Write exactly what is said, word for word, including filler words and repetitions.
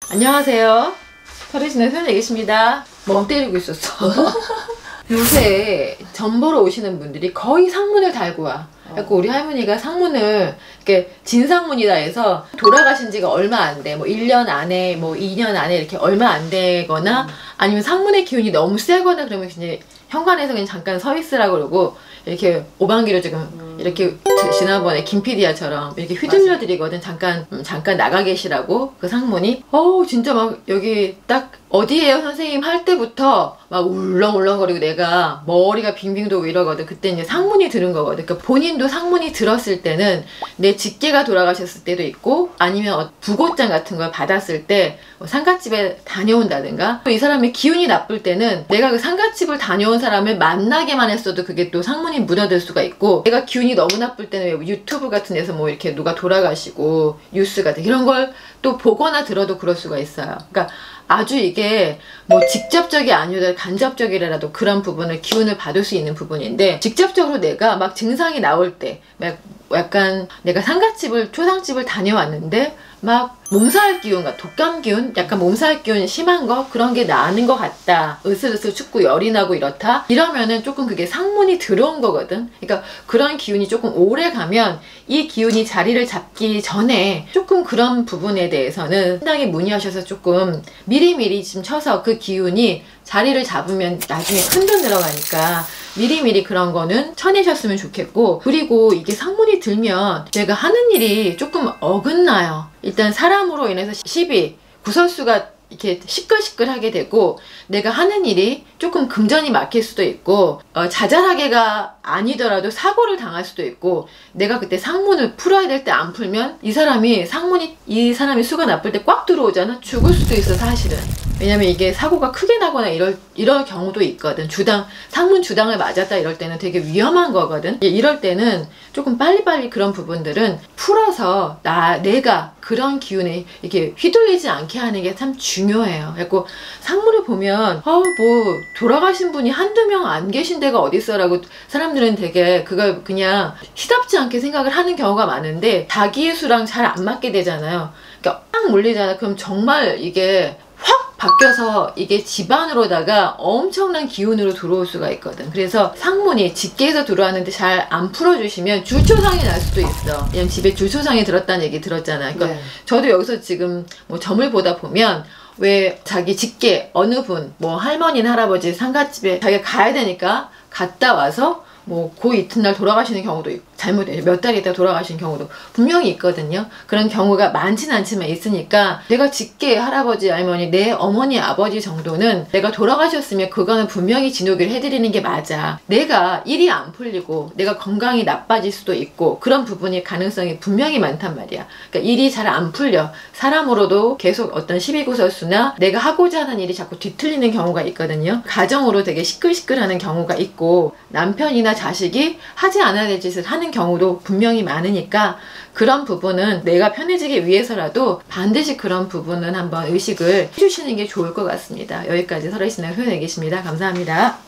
안녕하세요. 서리신의 소연얘기십니다. 멍 때리고 있었어. 요새 점 보러 오시는 분들이 거의 상문을 달고 와. 그래서 우리 할머니가 상문을 이렇게 진상문이다 해서 돌아가신 지가 얼마 안 돼. 뭐 일 년 안에 뭐 이 년 안에 이렇게 얼마 안 되거나 음. 아니면 상문의 기운이 너무 세거나 그러면 이제 현관에서 그냥 잠깐 서 있으라고 그러고 이렇게 오방기로 지금 음. 이렇게 지난번에 김피디아처럼 이렇게 휘둘러 드리거든. 잠깐 음, 잠깐 나가 계시라고. 그 상문이 어우 진짜 막 여기 딱 어디에요 선생님 할 때부터 막 울렁울렁거리고 내가 머리가 빙빙 돌고 이러거든. 그때 이제 상문이 들은 거거든. 그러니까 본인도 상문이 들었을 때는 내 직계가 돌아가셨을 때도 있고 아니면 부고장 같은 걸 받았을 때 상갓집에 다녀온다든가 또 이 사람의 기운이 나쁠 때는 내가 그 상갓집을 다녀온 사람을 만나게만 했어도 그게 또 상문이 묻어들 수가 있고, 내가 기운이 너무 나쁠 때는 유튜브 같은 데서 뭐 이렇게 누가 돌아가시고 뉴스 같은 이런 걸 또 보거나 들어도 그럴 수가 있어요. 그러니까 아주 이게 뭐 직접적이 아니더라도 간접적이라도 그런 부분을 기운을 받을 수 있는 부분인데, 직접적으로 내가 막 증상이 나올 때 막 약간 내가 상갓집을 초상집을 다녀왔는데 막 몸살 기운과 독감 기운, 약간 몸살 기운 심한 거 그런 게 나는 것 같다, 으슬으슬 춥고 열이 나고 이렇다 이러면은 조금 그게 상문이 들어온 거거든. 그러니까 그런 기운이 조금 오래 가면 이 기운이 자리를 잡기 전에 조금 그런 부분에 대해서는 상당히 문의하셔서 조금 미리미리 좀 쳐서 그 기운이 자리를 잡으면 나중에 큰 돈 들어가니까 미리미리 그런 거는 쳐내셨으면 좋겠고, 그리고 이게 상문이 들면 내가 하는 일이 조금 어긋나요. 일단 사람으로 인해서 시비, 구설수가 이렇게 시끌시끌하게 되고 내가 하는 일이 조금 금전이 막힐 수도 있고 어, 자잘하게가 아니더라도 사고를 당할 수도 있고, 내가 그때 상문을 풀어야 될 때 안 풀면 이 사람이 상문이 이 사람이 수가 나쁠 때 꽉 들어오잖아. 죽을 수도 있어 사실은. 왜냐면 이게 사고가 크게 나거나 이럴 이럴 경우도 있거든. 주당 상문 주당을 맞았다 이럴 때는 되게 위험한 거거든. 이럴 때는 조금 빨리빨리 그런 부분들은 풀어서 나 내가 그런 기운에 이렇게 휘둘리지 않게 하는 게 참 중요해요. 그래서 상문을 보면 어 뭐 돌아가신 분이 한두 명 안 계신 데가 어딨어라고 사람들은 되게 그걸 그냥 시답지 않게 생각을 하는 경우가 많은데, 자기의 수랑 잘 안 맞게 되잖아요. 그러니까 딱 몰리잖아. 그럼 정말 이게 확 바뀌어서 이게 집안으로다가 엄청난 기운으로 들어올 수가 있거든. 그래서 상문이 직계에서 들어왔는데 잘 안 풀어주시면 줄초상이 날 수도 있어. 그냥 집에 줄초상이 들었다는 얘기 들었잖아. 그러니까 네. 저도 여기서 지금 뭐 점을 보다 보면 왜 자기 직계 어느 분 뭐 할머니나 할아버지 상갓집에 자기가 가야 되니까 갔다 와서 뭐 그 이튿날 돌아가시는 경우도 있고 잘못해 몇 달 있다 돌아가시는 경우도 분명히 있거든요. 그런 경우가 많진 않지만 있으니까 내가 직계 할아버지 할머니 내 어머니 아버지 정도는 내가 돌아가셨으면 그거는 분명히 진호기를 해드리는 게 맞아. 내가 일이 안 풀리고 내가 건강이 나빠질 수도 있고 그런 부분이 가능성이 분명히 많단 말이야. 그러니까 일이 잘 안 풀려 사람으로도 계속 어떤 시비구설수나 내가 하고자 하는 일이 자꾸 뒤틀리는 경우가 있거든요. 가정으로 되게 시끌시끌하는 경우가 있고 남편이나 자식이 하지 않아야 될 짓을 하는 경우도 분명히 많으니까 그런 부분은 내가 편해지기 위해서라도 반드시 그런 부분은 한번 의식을 해주시는 게 좋을 것 같습니다. 여기까지 설아신의 소연얘기십니다. 감사합니다.